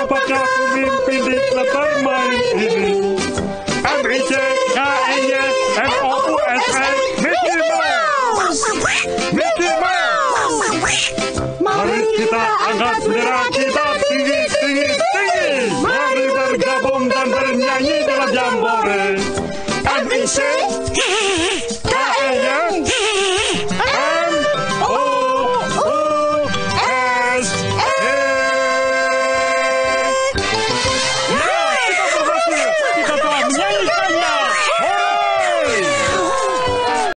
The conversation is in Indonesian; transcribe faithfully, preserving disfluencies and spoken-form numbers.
Siapakah pemimpin di permainan ini? M I C, K I Y, M O U S E, Mickey Mouse! Mickey Mouse! Mari kita angkat bendera kita tinggi, tinggi, tinggi! Mari bergabung dan bernyanyi dalam jambore. M I C